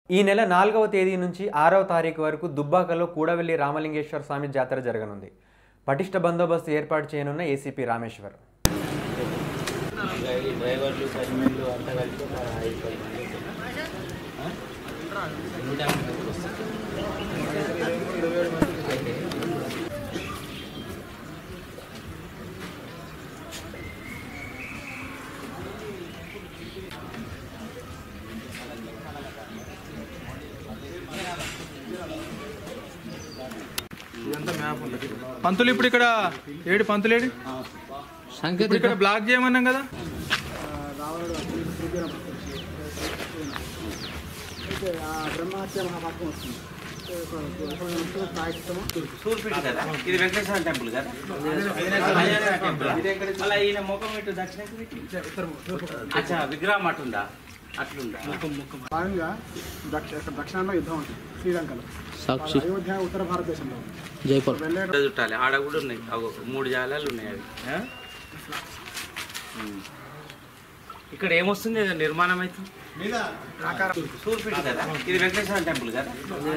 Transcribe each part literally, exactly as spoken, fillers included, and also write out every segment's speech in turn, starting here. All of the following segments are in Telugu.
ఈ నెల నాలుగవ తేదీ నుంచి ఆరవ తారీఖు వరకు దుబ్బాకలో కూడవెల్లి రామలింగేశ్వర స్వామి జాతర జరగనుంది. పటిష్ట బందోబస్తు ఏర్పాటు చేయనున్న ఏసీపీ రామేశ్వర్. పంతులు ఇప్పుడు ఇక్కడ ఏడు పంతులేడి సంకేతం ఇక్కడ బ్లాక్ చేయమన్నాం కదా. ఇది వెంకటేశ్వర టెంపుల్ కదా. అలా ఈయన ముఖం ఇటు దక్షిణకి అచ్చా విగ్రహం అటుందా అట్లుందా భాగంగా దక్షిణంలో యుద్ధం ఉంటుంది శ్రీలంకలో, అయోధ్య ఉత్తర భారతదేశంలో జైపూర్ చుట్టాలి ఆడ కూడా ఉన్నాయి. మూడు జాలాలు ఉన్నాయి అవి. ఇక్కడ ఏమొస్తుంది నిర్మాణం అయితే సూర్పేట కదా. ఇది వెంకటేశ్వర టెంపుల్ కదా.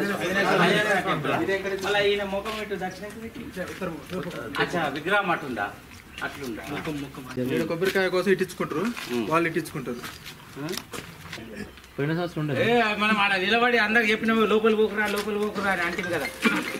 అలా ఈయన ముఖం ఇటు దక్షిణకి అచ్చా విగ్రహం అటుందా అట్లుందా. కొబ్బరికాయ కోసం ఇట్టించుకుంటారు, వాళ్ళు ఇట్టించుకుంటారు. మనం ఆడ నిలబడి అందరు చెప్పినాము లోపలి పోకురా లోపలి పోకురా అని అంటుంది కదా.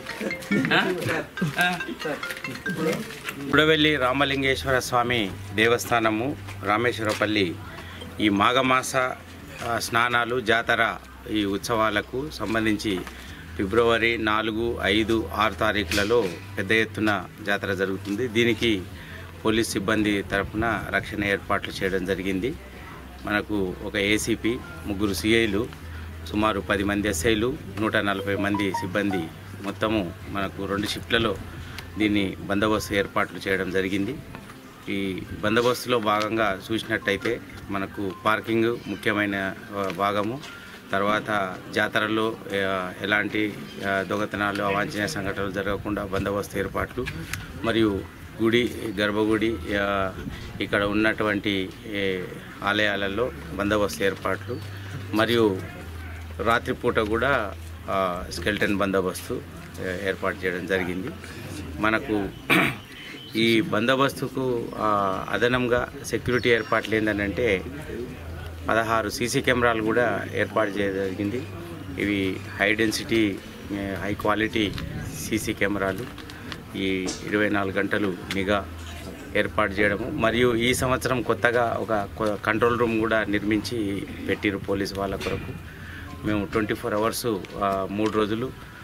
కూడవెల్లి రామలింగేశ్వర స్వామి దేవస్థానము రామేశ్వరపల్లి ఈ మాఘమాస స్నానాలు జాతర ఈ ఉత్సవాలకు సంబంధించి ఫిబ్రవరి నాలుగు ఐదు ఆరు తారీఖులలో పెద్ద ఎత్తున జాతర జరుగుతుంది. దీనికి పోలీస్ సిబ్బంది తరఫున రక్షణ ఏర్పాట్లు చేయడం జరిగింది. మనకు ఒక ఏసీపీ, ముగ్గురు సిఐలు, సుమారు పది మంది ఎస్ఐలు, నూట నలభై మంది సిబ్బంది మొత్తము మనకు రెండు షిఫ్ట్లలో దీన్ని బందోబస్తు ఏర్పాట్లు చేయడం జరిగింది. ఈ బందోబస్తులో భాగంగా చూసినట్టయితే మనకు పార్కింగ్ ముఖ్యమైన భాగము, తర్వాత జాతరలో ఎలాంటి దొంగతనాలు అవాంఛనీయ సంఘటనలు జరగకుండా బందోబస్తు ఏర్పాట్లు, మరియు గుడి గర్భగుడి ఇక్కడ ఉన్నటువంటి ఆలయాలలో బందోబస్తు ఏర్పాట్లు, మరియు రాత్రిపూట కూడా స్కెల్టన్ బందోబస్తు ఏర్పాటు చేయడం జరిగింది. మనకు ఈ బందోబస్తుకు అదనంగా సెక్యూరిటీ ఏర్పాట్లు ఏంటంటే పదహారు సీసీ కెమెరాలు కూడా ఏర్పాటు చేయడం జరిగింది. ఇవి high density high quality CC కెమెరాలు ఈ ఇరవై నాలుగు గంటలు నిఘా ఏర్పాటు చేయడము, మరియు ఈ సంవత్సరం కొత్తగా ఒక కంట్రోల్ రూమ్ కూడా నిర్మించి పెట్టిరు పోలీసు వాళ్ళ కొరకు. మేము ట్వంటీ ఫోర్ అవర్సు మూడు రోజులు